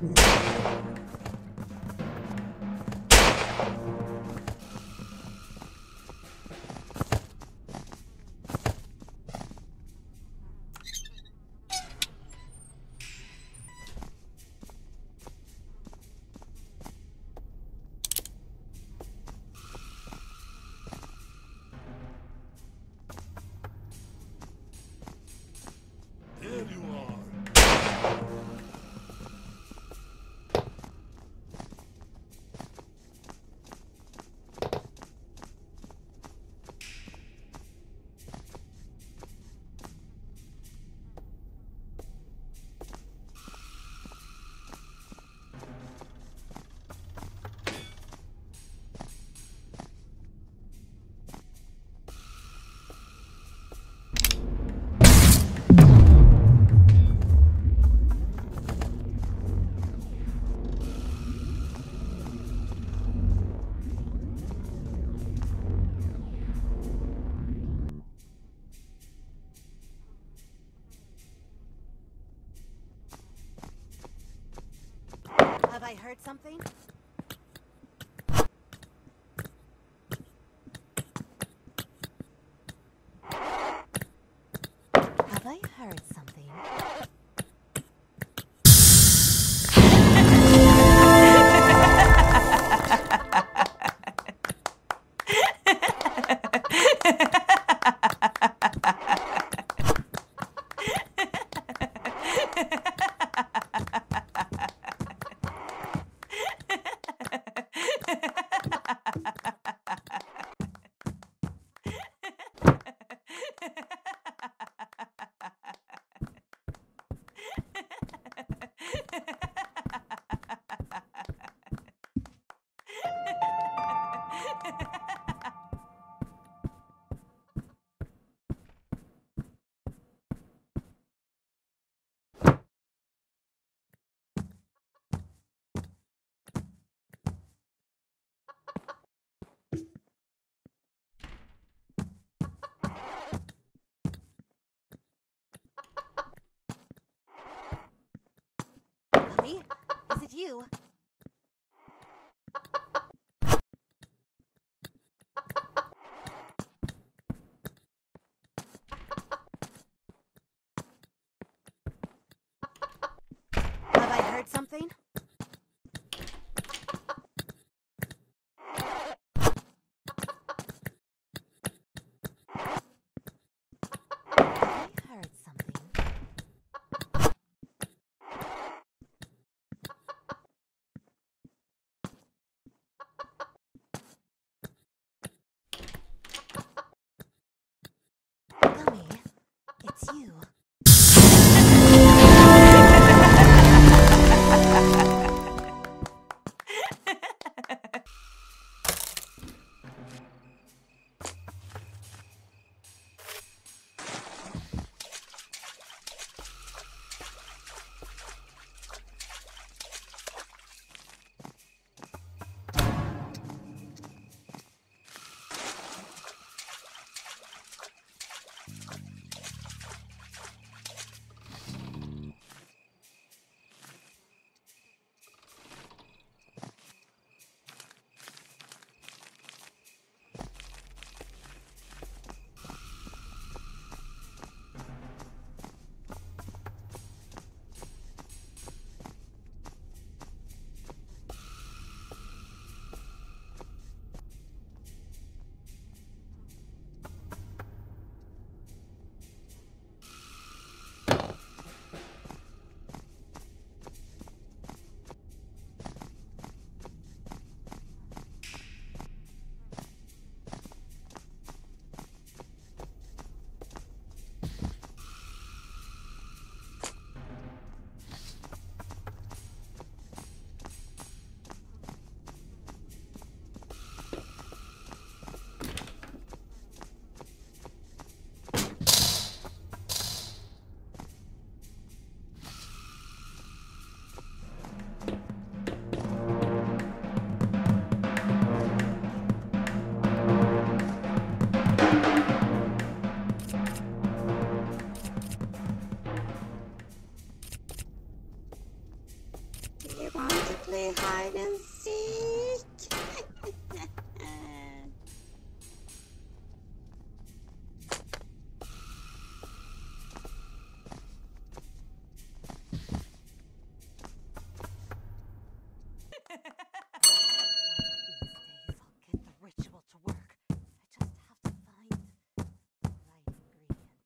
Have I heard something? Have I heard something? Is it you? Have I heard something? It's you. play hide and seek. One of these days I'll get the ritual to work. I just have to find the right ingredients.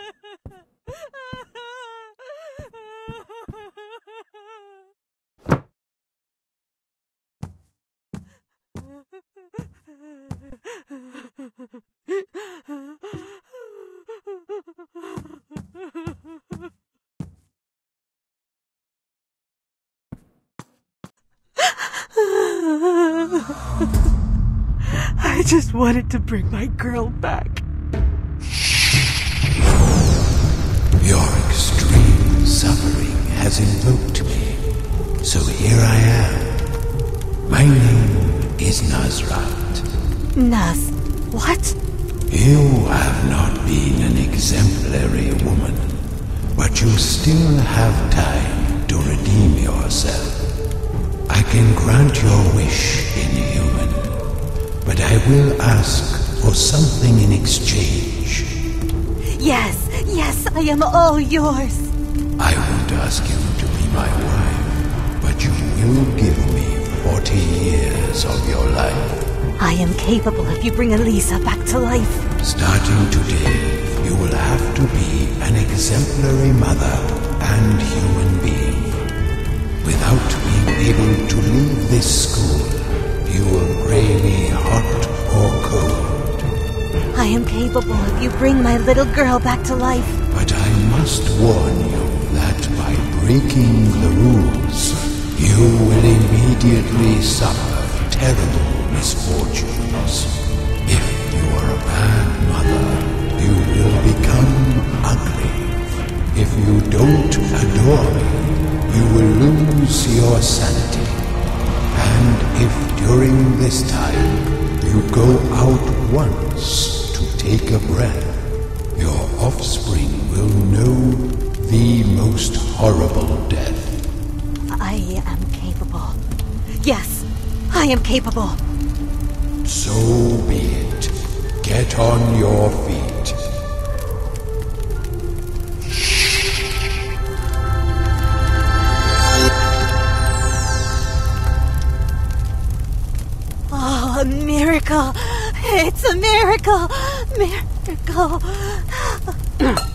I just wanted to bring my girl back. Your extreme suffering has invoked me, so here I am. My name is Nazrat. Naz, what? You have not been an exemplary woman, but you still have time to redeem yourself. I can grant your wish, Inhuman, but I will ask for something in exchange. Yes, I am all yours. I won't ask you to be my wife, but you will give me 40 years of your life. I am capable if you bring Elisa back to life. Starting today, you will have to be an exemplary mother and human being. Without being able to leave this school, you will pray me hot or cold. I am capable if you bring my little girl back to life. But I must warn you that by breaking the rules, you will immediately suffer terrible misfortunes. If you are a bad mother, you will become ugly. If you don't adore me, you will lose your sanity. And if during this time you go out once to take a breath, your offspring will know the most horrible death. I am capable. Yes, I am capable. So be it. Get on your feet. Oh, a miracle! It's a miracle! Miracle!